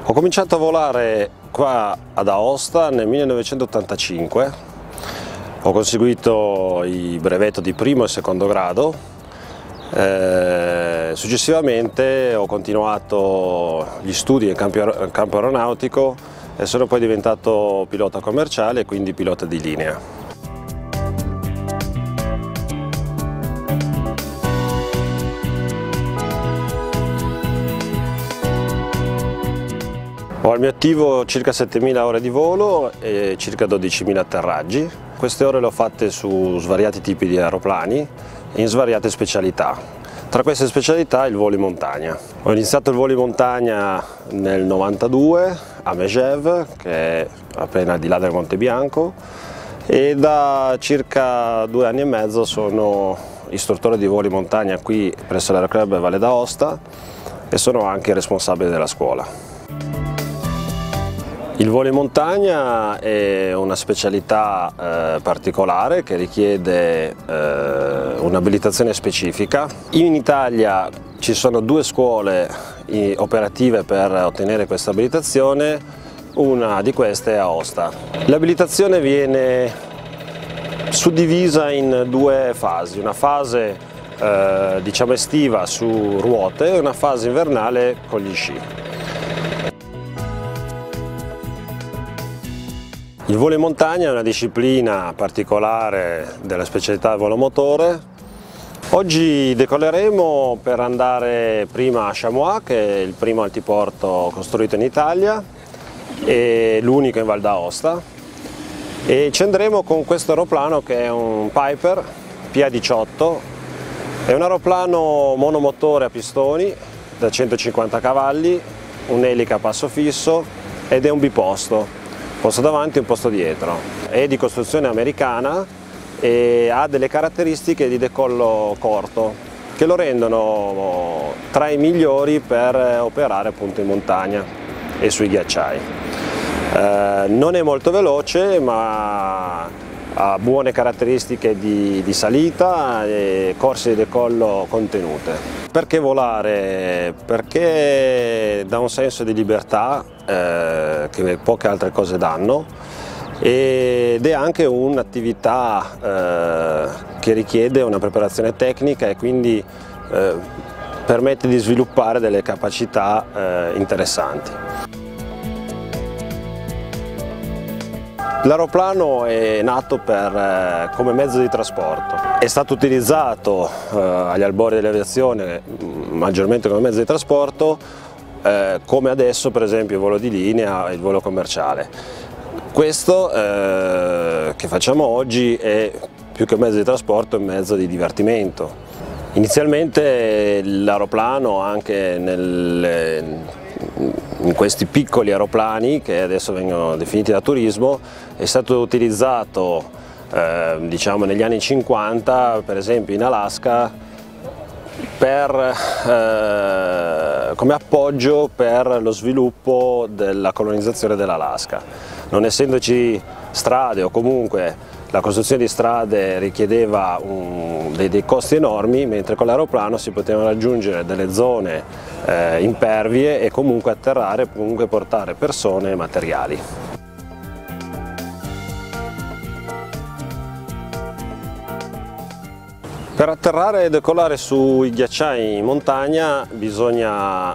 Ho cominciato a volare qua ad Aosta nel 1985, ho conseguito il brevetto di primo e secondo grado, successivamente ho continuato gli studi in campo aeronautico e sono poi diventato pilota commerciale e quindi pilota di linea. Ho al mio attivo circa 7.000 ore di volo e circa 12.000 atterraggi. Queste ore le ho fatte su svariati tipi di aeroplani e in svariate specialità. Tra queste specialità il volo in montagna. Ho iniziato il volo in montagna nel 92 a Megève, che è appena di là del Monte Bianco, e da circa 2 anni e mezzo sono istruttore di volo in montagna qui presso l'Aeroclub Valle d'Aosta e sono anche responsabile della scuola. Il volo in montagna è una specialità particolare che richiede un'abilitazione specifica. In Italia ci sono 2 scuole operative per ottenere questa abilitazione, una di queste è Aosta. L'abilitazione viene suddivisa in 2 fasi, una fase diciamo estiva su ruote e una fase invernale con gli sci. Il volo in montagna è una disciplina particolare della specialità del volo motore. Oggi decolleremo per andare prima a Chamois, che è il primo altiporto costruito in Italia e l'unico in Val d'Aosta, e ci andremo con questo aeroplano che è un Piper PA-18. È un aeroplano monomotore a pistoni da 150 cavalli, un'elica a passo fisso ed è un biposto. Un posto davanti e un posto dietro. È di costruzione americana e ha delle caratteristiche di decollo corto che lo rendono tra i migliori per operare appunto in montagna e sui ghiacciai. Non è molto veloce, ma ha buone caratteristiche di salita e corse di decollo contenute. Perché volare? Perché dà un senso di libertà che poche altre cose danno, ed è anche un'attività che richiede una preparazione tecnica e quindi permette di sviluppare delle capacità interessanti. L'aeroplano è nato come mezzo di trasporto, è stato utilizzato agli albori dell'aviazione maggiormente come mezzo di trasporto, come adesso per esempio il volo di linea e il volo commerciale. Questo che facciamo oggi è più che un mezzo di trasporto, è un mezzo di divertimento. Inizialmente l'aeroplano, anche in questi piccoli aeroplani che adesso vengono definiti da turismo, è stato utilizzato diciamo negli anni 50 per esempio in Alaska come appoggio per lo sviluppo della colonizzazione dell'Alaska. Non essendoci strade, o comunque la costruzione di strade richiedeva dei costi enormi, mentre con l'aeroplano si potevano raggiungere delle zone impervie e comunque atterrare, comunque portare persone e materiali. Per atterrare e decollare sui ghiacciai in montagna bisogna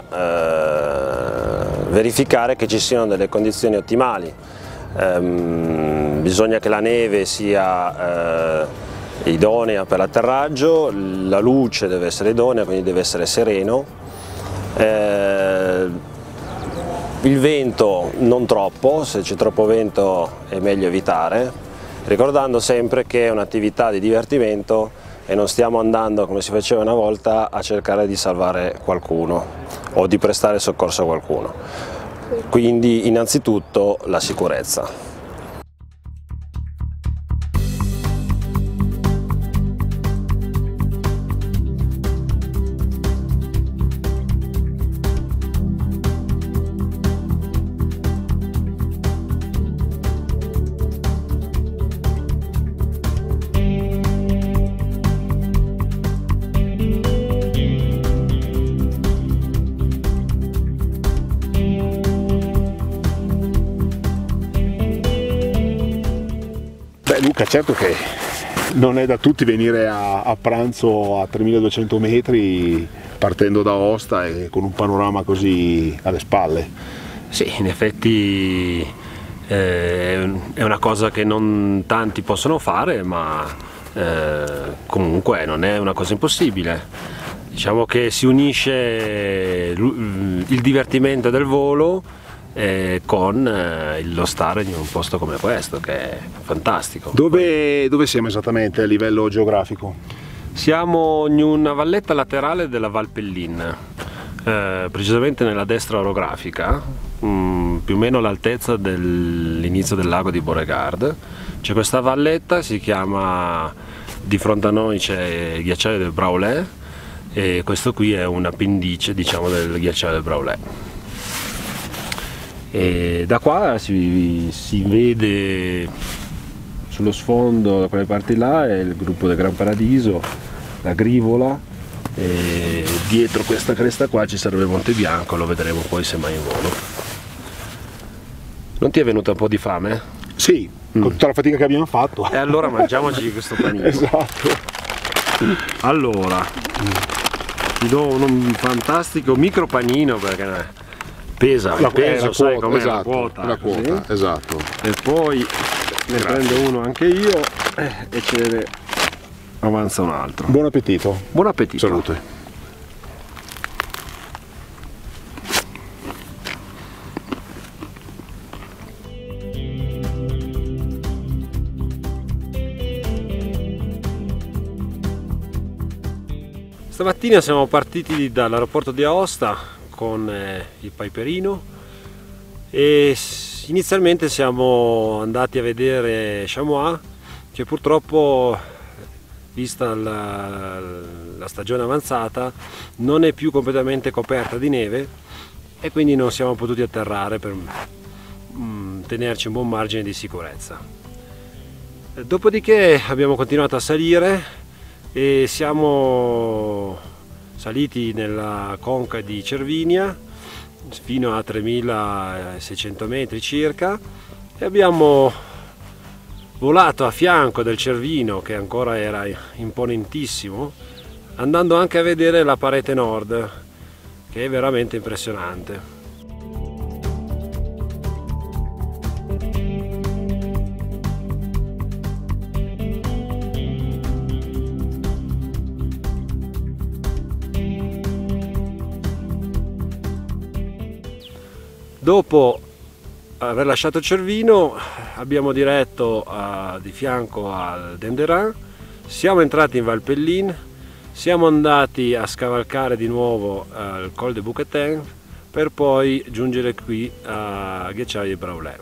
verificare che ci siano delle condizioni ottimali. Bisogna che la neve sia idonea per l'atterraggio, la luce deve essere idonea, quindi deve essere sereno, il vento non troppo, se c'è troppo vento è meglio evitare, ricordando sempre che è un'attività di divertimento e non stiamo andando, come si faceva una volta, a cercare di salvare qualcuno o di prestare soccorso a qualcuno. Quindi innanzitutto la sicurezza. Beh Luca, certo che non è da tutti venire a pranzo a 3200 metri partendo da Aosta e con un panorama così alle spalle. Sì, in effetti è una cosa che non tanti possono fare, ma comunque non è una cosa impossibile. Diciamo che si unisce il divertimento del volo con lo stare in un posto come questo, che è fantastico. Dove siamo esattamente a livello geografico? Siamo in una valletta laterale della Val Pellin, precisamente nella destra orografica, più o meno all'altezza dell'inizio del lago di Beauregard. C'è questa valletta, si chiama, di fronte a noi c'è il ghiacciaio del Braulet, e questo qui è un appendice, diciamo, del ghiacciaio del Braulet. E da qua si vede sullo sfondo, da quelle parti là, è il gruppo del Gran Paradiso, la Grivola, e dietro questa cresta qua ci sarebbe Monte Bianco, lo vedremo poi se mai in volo. Non ti è venuta un po' di fame? Sì, con tutta la fatica che abbiamo fatto. E allora mangiamoci questo panino. Esatto. Allora, ti do un fantastico micro panino perché pesa, il peso, sai com'è, esatto, la quota, esatto. E poi ne prendo uno anche io e ce ne avanza un altro. Buon appetito. Buon appetito. Salute. Stamattina siamo partiti dall'aeroporto di Aosta con il Piperino e inizialmente siamo andati a vedere Chamois, che purtroppo, vista la stagione avanzata, non è più completamente coperta di neve e quindi non siamo potuti atterrare per tenerci un buon margine di sicurezza. Dopodiché abbiamo continuato a salire e siamo saliti nella conca di Cervinia fino a 3600 metri circa e abbiamo volato a fianco del Cervino, che ancora era imponentissimo, andando anche a vedere la parete nord, che è veramente impressionante. Dopo aver lasciato Cervino abbiamo diretto di fianco al Denderah, siamo entrati in Val Pellin, siamo andati a scavalcare di nuovo il Col de Bouquetin per poi giungere qui a Ghiacciaio di Braulet.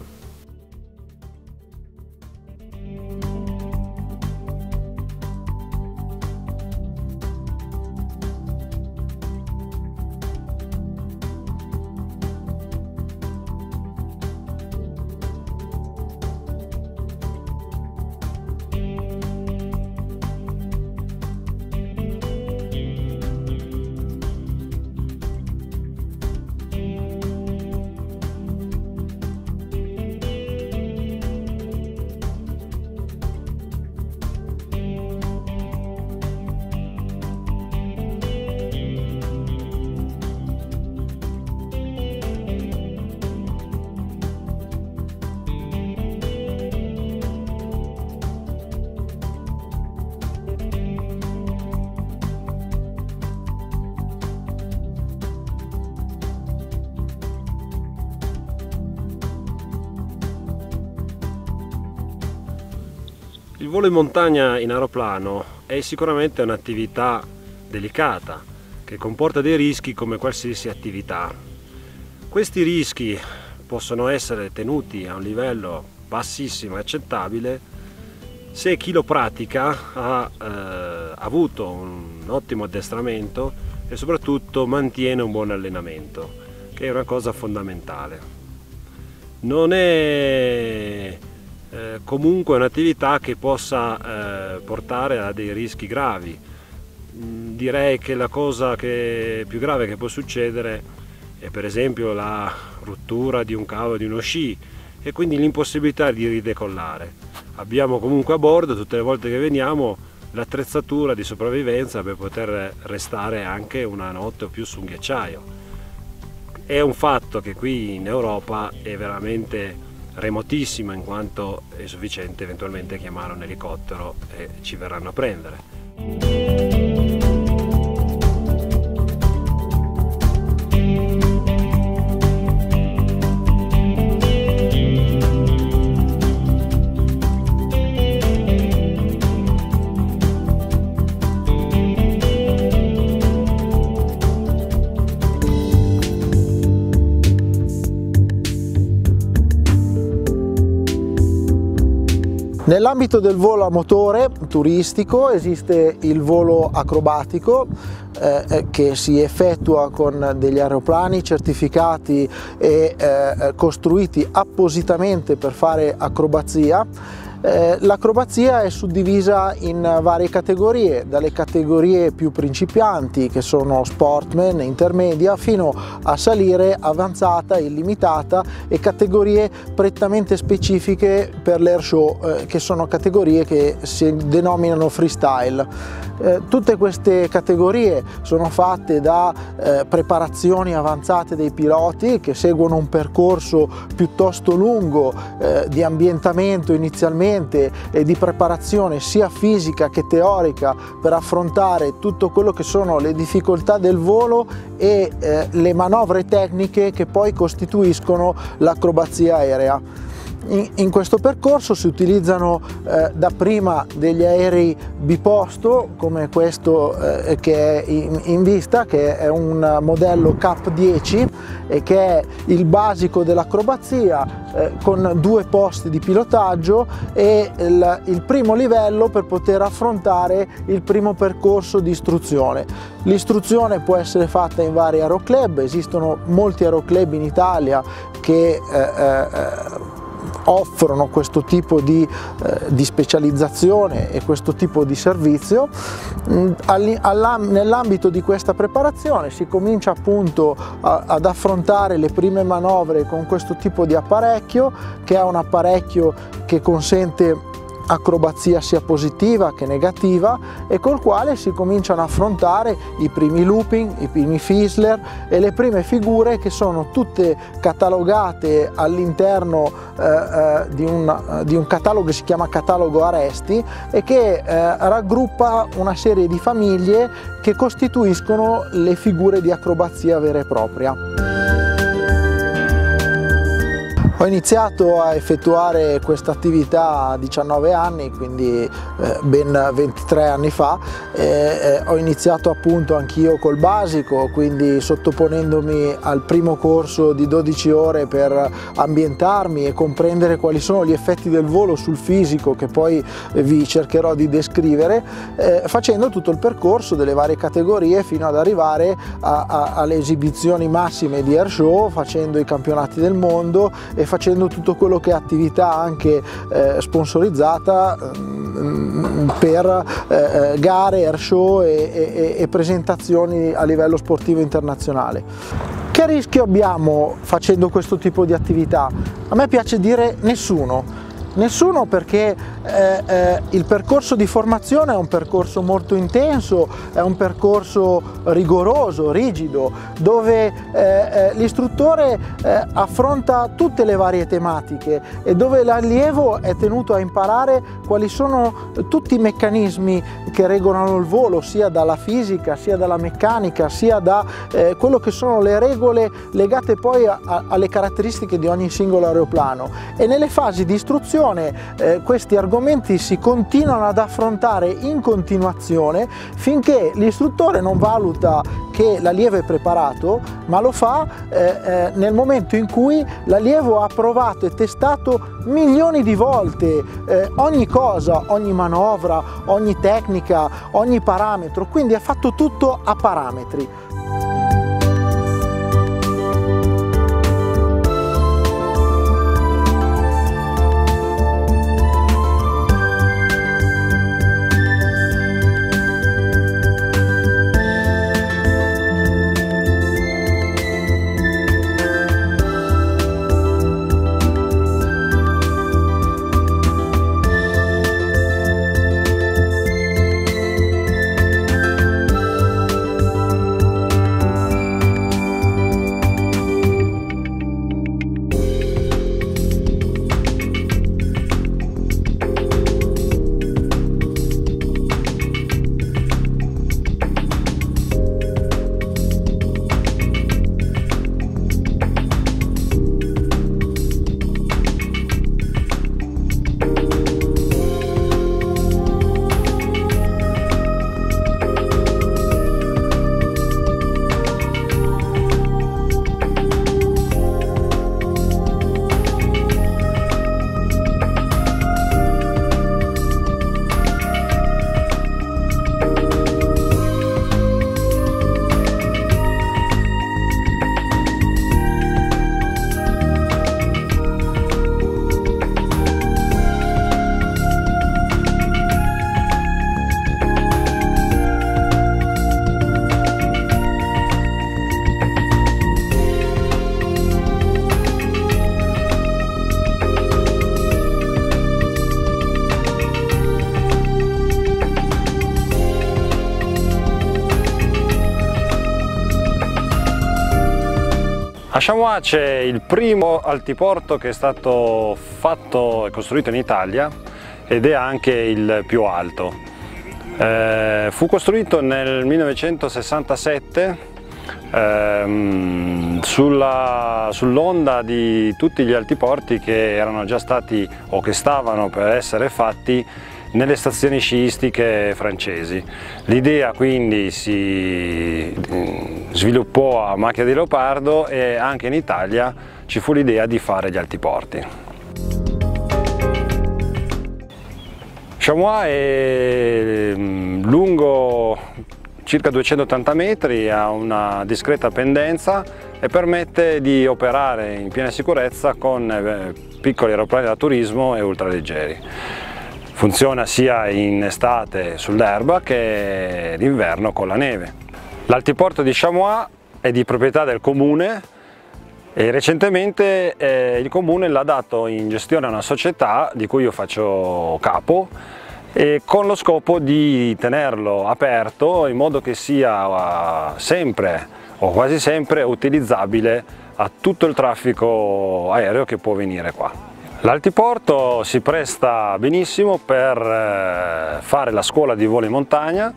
Il volo in montagna in aeroplano è sicuramente un'attività delicata che comporta dei rischi come qualsiasi attività. Questi rischi possono essere tenuti a un livello bassissimo e accettabile se chi lo pratica ha avuto un ottimo addestramento e soprattutto mantiene un buon allenamento, che è una cosa fondamentale. Non è comunque un'attività che possa portare a dei rischi gravi. Direi che la cosa più grave che può succedere è per esempio la rottura di un cavo di uno sci e quindi l'impossibilità di ridecollare. abbiamo comunque a bordo tutte le volte che veniamo l'attrezzatura di sopravvivenza per poter restare anche una notte o più su un ghiacciaio. È un fatto che qui in Europa è veramente remotissimo, in quanto è sufficiente eventualmente chiamare un elicottero e ci verranno a prendere. Nell'ambito del volo a motore turistico esiste il volo acrobatico che si effettua con degli aeroplani certificati e costruiti appositamente per fare acrobazia. L'acrobazia è suddivisa in varie categorie, dalle categorie più principianti, che sono sportman, intermedia, fino a salire avanzata, illimitata, e categorie prettamente specifiche per l'air show, che sono categorie che si denominano freestyle. Tutte queste categorie sono fatte da preparazioni avanzate dei piloti che seguono un percorso piuttosto lungo di ambientamento inizialmente e di preparazione sia fisica che teorica per affrontare tutto quello che sono le difficoltà del volo e le manovre tecniche che poi costituiscono l'acrobazia aerea. In questo percorso si utilizzano dapprima degli aerei biposto come questo che è in vista, che è un modello CAP 10 e che è il basico dell'acrobazia, con 2 posti di pilotaggio e il primo livello per poter affrontare il primo percorso di istruzione. L'istruzione può essere fatta in vari aeroclub, esistono molti aeroclub in Italia che offrono questo tipo di specializzazione e questo tipo di servizio. Nell'ambito di questa preparazione si comincia appunto ad affrontare le prime manovre con questo tipo di apparecchio, che è un apparecchio che consente acrobazia sia positiva che negativa e col quale si cominciano a affrontare i primi looping, i primi Fissler e le prime figure, che sono tutte catalogate all'interno di un catalogo che si chiama catalogo Aresti e che raggruppa una serie di famiglie che costituiscono le figure di acrobazia vera e propria. Ho iniziato a effettuare questa attività a 19 anni, quindi ben 23 anni fa. Ho iniziato appunto anch'io col basico, quindi sottoponendomi al primo corso di 12 ore per ambientarmi e comprendere quali sono gli effetti del volo sul fisico, che poi vi cercherò di descrivere, facendo tutto il percorso delle varie categorie fino ad arrivare alle esibizioni massime di air show, facendo i campionati del mondo e facendo tutto quello che è attività anche sponsorizzata per gare, air show e presentazioni a livello sportivo internazionale. Che rischio abbiamo facendo questo tipo di attività? A me piace dire nessuno. Nessuno, perché il percorso di formazione è un percorso molto intenso, è un percorso rigoroso, rigido, dove l'istruttore affronta tutte le varie tematiche e dove l'allievo è tenuto a imparare quali sono tutti i meccanismi che regolano il volo, sia dalla fisica, sia dalla meccanica, sia da quello che sono le regole legate poi alle caratteristiche di ogni singolo aeroplano. E nelle fasi di istruzione questi argomenti si continuano ad affrontare in continuazione finché l'istruttore non valuta che l'allievo è preparato, ma lo fa nel momento in cui l'allievo ha provato e testato milioni di volte ogni cosa, ogni manovra, ogni tecnica, ogni parametro, quindi ha fatto tutto a parametri. Chamois c'è il primo altiporto che è stato fatto e costruito in Italia ed è anche il più alto. Fu costruito nel 1967 sull'onda di tutti gli altiporti che erano già stati o che stavano per essere fatti nelle stazioni sciistiche francesi. L'idea quindi si sviluppò a macchia di leopardo e anche in Italia ci fu l'idea di fare gli altiporti. Chamois è lungo circa 280 metri, ha una discreta pendenza e permette di operare in piena sicurezza con piccoli aeroplani da turismo e ultraleggeri. Funziona sia in estate sull'erba che d'inverno con la neve. L'altiporto di Chamois è di proprietà del comune e recentemente il comune l'ha dato in gestione a una società di cui io faccio capo, e con lo scopo di tenerlo aperto in modo che sia sempre o quasi sempre utilizzabile a tutto il traffico aereo che può venire qua. L'altiporto si presta benissimo per fare la scuola di volo in montagna,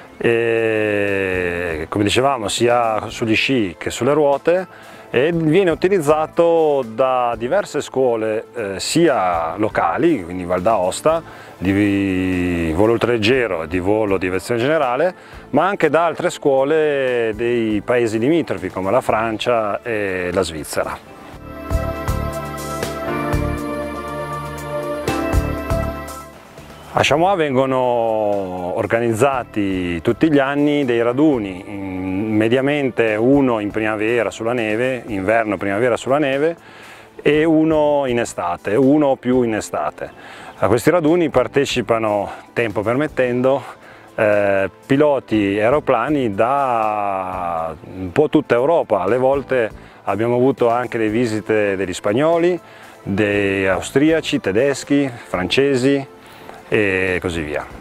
e, come dicevamo, sia sugli sci che sulle ruote, e viene utilizzato da diverse scuole sia locali, quindi Val d'Aosta, di volo ultraleggero e di volo di aviazione generale, ma anche da altre scuole dei paesi limitrofi come la Francia e la Svizzera. A Chamois vengono organizzati tutti gli anni dei raduni, mediamente uno in primavera sulla neve, inverno primavera sulla neve, e uno in estate, uno o più in estate. A questi raduni partecipano, tempo permettendo, piloti e aeroplani da un po' tutta Europa. Alle volte abbiamo avuto anche le visite degli spagnoli, degli austriaci, tedeschi, francesi e così via.